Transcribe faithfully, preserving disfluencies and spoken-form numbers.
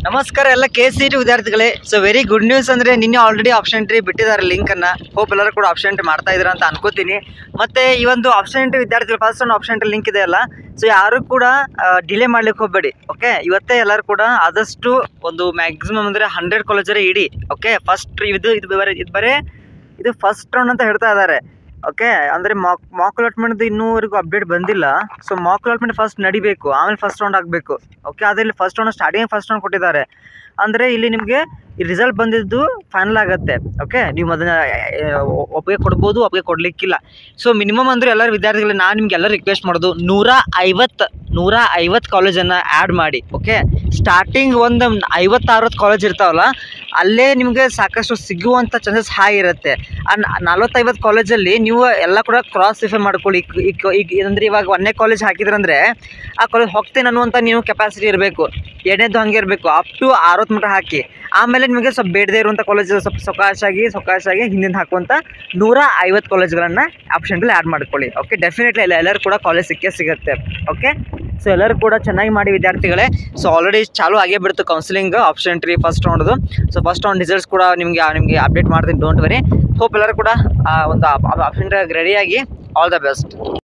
ನಮಸ್ಕಾರ ಎಲ್ಲ K C T ವಿದ್ಯಾರ್ಥಿಗಳೇ. ಸೊ ವೆರಿ ಗುಡ್ ನ್ಯೂಸ್ ಅಂದರೆ ನಿನ್ನೆ ಆಲ್ರೆಡಿ ಆಪ್ಷನ್ ಎಂಟ್ರಿ ಬಿಟ್ಟಿದ್ದಾರೆ ಲಿಂಕನ್ನು. ಹೋಪ್ ಎಲ್ಲರೂ ಕೂಡ ಆಪ್ಷನ್ ಎಂಟ್ರಿ ಮಾಡ್ತಾ ಇದ್ದೀರಾ ಅಂತ ಅನ್ಕೋತೀನಿ. ಮತ್ತು ಈ ಒಂದು ಆಪ್ಷನ್ ಎಂಟ್ರಿ ವಿದ್ಯಾರ್ಥಿಗಳು ಫಸ್ಟ್ ಒಂದು ಆಪ್ಷನ್ ಎಂಟ್ರಿ ಲಿಂಕ್ ಇದೆ ಅಲ್ಲ, ಸೊ ಯಾರು ಕೂಡ ಡಿಲೇ ಮಾಡ್ಲಿಕ್ಕೆ ಹೋಗಬೇಡಿ. ಓಕೆ, ಇವತ್ತೇ ಎಲ್ಲರೂ ಕೂಡ ಆದಷ್ಟು ಒಂದು ಮ್ಯಾಕ್ಸಿಮಮ್ ಅಂದರೆ ಹಂಡ್ರೆಡ್ ಕಾಲೇಜರೇ ಇಡಿ. ಓಕೆ, ಫಸ್ಟ್ ಇದು ಇದು ಬರೀ ಇದು ಬರೀ ಇದು ಫಸ್ಟ್ ರೌಂಡ್ ಅಂತ ಹೇಳ್ತಾ ಇದ್ದಾರೆ. ಓಕೆ, ಅಂದರೆ ಮಾಕ್ ಮಾಕ್ ಅಲಾಟ್ಮೆಂಟ್ದು ಇನ್ನೂವರೆಗೂ ಅಪ್ಡೇಟ್ ಬಂದಿಲ್ಲ. ಸೊ ಮಾಕ್ ಅಲಾಟ್ಮೆಂಟ್ ಫಸ್ಟ್ ನಡಿಬೇಕು, ಆಮೇಲೆ ಫಸ್ಟ್ ರೌಂಡ್ ಆಗಬೇಕು. ಓಕೆ, ಅದರಲ್ಲಿ first round starting first round ಕೊಟ್ಟಿದ್ದಾರೆ. ಅಂದರೆ ಇಲ್ಲಿ ನಿಮಗೆ ಈ ರಿಸಲ್ಟ್ ಬಂದಿದ್ದು ಫೈನಲ್ ಆಗುತ್ತೆ. ಓಕೆ, ನೀವು ಅದನ್ನು ಒಪ್ಪಿಗೆ ಕೊಡ್ಬೋದು, ಒಪ್ಪಿಗೆ ಕೊಡಲಿಕ್ಕಿಲ್ಲ. ಸೊ ಮಿನಿಮಮ್ ಅಂದರೆ ಎಲ್ಲರೂ ವಿದ್ಯಾರ್ಥಿಗಳು ನಾನು ನಿಮ್ಗೆ ಎಲ್ಲ ರಿಕ್ವೆಸ್ಟ್ ಮಾಡೋದು ನೂರ ಐವತ್ತು ನೂರ ಐವತ್ತು ಕಾಲೇಜನ್ನು ಆ್ಯಡ್ ಮಾಡಿ. ಓಕೆ, ಸ್ಟಾರ್ಟಿಂಗ್ ಒಂದು ಐವತ್ತಾರವತ್ತು ಕಾಲೇಜ್ ಇರ್ತಾವಲ್ಲ, ಅಲ್ಲೇ ನಿಮಗೆ ಸಾಕಷ್ಟು ಸಿಗುವಂಥ ಚಾನ್ಸಸ್ ಹೈ ಇರುತ್ತೆ. ಆ ನಲ್ವತ್ತೈವತ್ತು ಕಾಲೇಜಲ್ಲಿ ನೀವು ಎಲ್ಲ ಕೂಡ ಕ್ರಾಸ್ ವೆರಿಫೈ ಮಾಡ್ಕೊಳ್ಳಿ. ಈಗ ಈಗ ಅಂದರೆ ಇವಾಗ ಒಂದನೇ ಕಾಲೇಜ್ ಹಾಕಿದ್ರಂದರೆ ಆ ಕಾಲೇಜ್ ಹೋಗ್ತೇನೆ ಅನ್ನುವಂಥ ನೀವು ಕೆಪಾಸಿಟಿ ಇರಬೇಕು. ಎರಡನೇದು ಹಾಗೆ ಇರಬೇಕು, ಅಪ್ ಟು ಅರವತ್ತು ಮೀಟರ್ ಹಾಕಿ. ಆಮೇಲೆ ನಿಮಗೆ ಸ್ವಲ್ಪ ಬೇಡದೇ ಇರುವಂಥ ಕಾಲೇಜ್ ಸ್ವಲ್ಪ ಸೊಕಾಶಾಗಿ ಸೊಕಾಶಾಗಿ ಹಿಂದಿಂದ ಹಾಕುವಂಥ ನೂರ ಐವತ್ತು ಕಾಲೇಜ್ಗಳನ್ನು ಆಪ್ಷನ್ಗಳು ಆ್ಯಡ್ ಮಾಡ್ಕೊಳ್ಳಿ. ಓಕೆ, ಡೆಫಿನೆಟ್ಲಿ ಎಲ್ಲ ಎಲ್ಲರೂ ಕೂಡ ಕಾಲೇಜ್ ಸಿಕ್ಕೇ ಸಿಗುತ್ತೆ. ಓಕೆ, ಸೊ ಎಲ್ಲರೂ ಕೂಡ ಚೆನ್ನಾಗಿ ಮಾಡಿ ವಿದ್ಯಾರ್ಥಿಗಳೇ. ಸೊ ಆಲ್ರೆಡಿ ಚಾಲೂ ಆಗೇ ಬಿಡ್ತು ಕೌನ್ಸಿಲಿಂಗ್ ಆಪ್ಷನ್ ಎಂಟ್ರಿ ಫಸ್ಟ್ ರೌಂಡ್ದು. ಸೊ ಫಸ್ಟ್ ರೌಂಡ್ ರಿಸಲ್ಟ್ಸ್ ಕೂಡ ನಿಮಗೆ ನಿಮಗೆ ಅಪ್ಡೇಟ್ ಮಾಡ್ತೀನಿ, ಡೋಂಟ್ ವರಿ. ಹೋಪ್ ಎಲ್ಲರೂ ಕೂಡ ಒಂದು ಆಪ್ಷನ್ ರೆಡಿಯಾಗಿ. All the best.